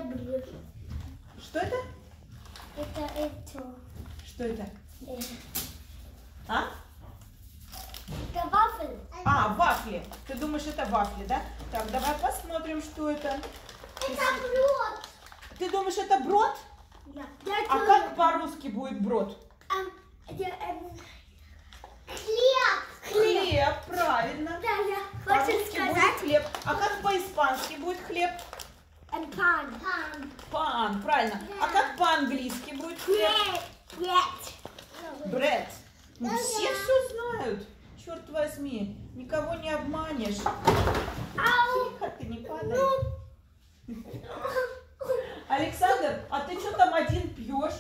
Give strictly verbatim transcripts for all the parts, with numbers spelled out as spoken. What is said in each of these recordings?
блюдо. Что это? Это это. Что это? Это. А? Это вафли. А, вафли. Ты думаешь, это вафли, да? Так, давай посмотрим, что это. Это брод. Ты думаешь, это брод? Да. А как по-русски будет брод? Эм, это, эм, хлеб. Хлеб, правильно. Да, я хочу По-русски будет сказать. хлеб. А как по-испански будет хлеб? Эм, пан. Пан. Пан, правильно. А как по-английски будет хлеб? Бред. Бред. Ну, все все знают. Черт возьми, никого не обманешь. Ау. Тихо, ты не падай. Александр, а ты что там один пьешь?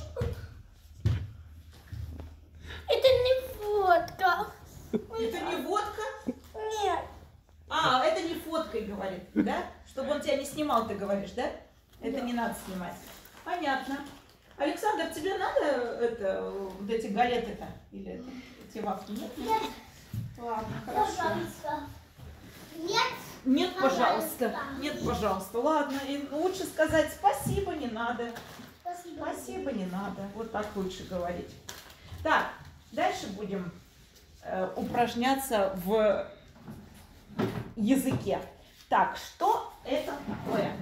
Это не водка. Это не водка? Нет. А, это не фоткой, говорит, да? Чтобы он тебя не снимал, ты говоришь, да? Это Да. не надо снимать. Понятно. Александр, тебе надо это, вот эти галеты-то? Или это, эти вафли? Нет? Нет. Ладно, хорошо. Пожалуйста. Нет. Нет, пожалуйста. Пожалуйста. Нет, пожалуйста. Ладно, и лучше сказать спасибо не надо. Спасибо. Спасибо не надо. Вот так лучше говорить. Так, дальше будем э, упражняться в языке. Так, что это такое?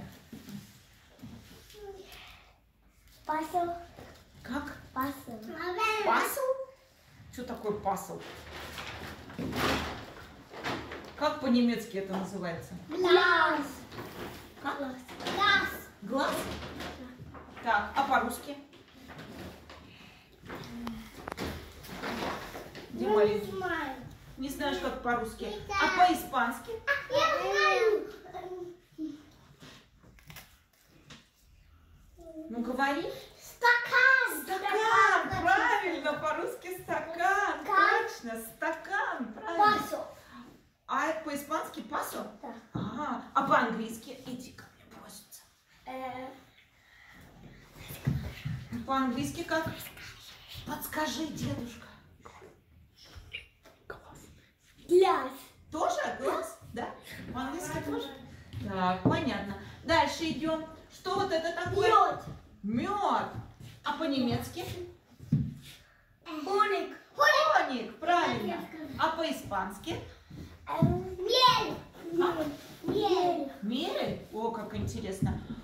Пасл. Как? Пасл. Пасл? Что такое пасл? Как по-немецки это называется? Глаз. Как? Глаз. Глаз? Так, а по-русски? Где Я не маленький? знаю. Не знаешь, как по-русски. Не А знаю. по-испански? Я знаю. Ну, говори. Стакан. Стакан, правильно, по-русски стакан. Стакан. Точно, стакан, правильно. Пасо. А по-испански пасо? Да. Ага. А по-английски? Иди ко мне просится. Э, По-английски как? Подскажи, дедушка. Глаз. Тоже глаз? Да? По-английски тоже? Так, понятно. Дальше идем. Что вот это такое? Мед. Мед. А по-немецки? Хоник. Хоник, правильно. А по-испански? Эм, Мель. Мель. Мель. Мерель? О, как интересно.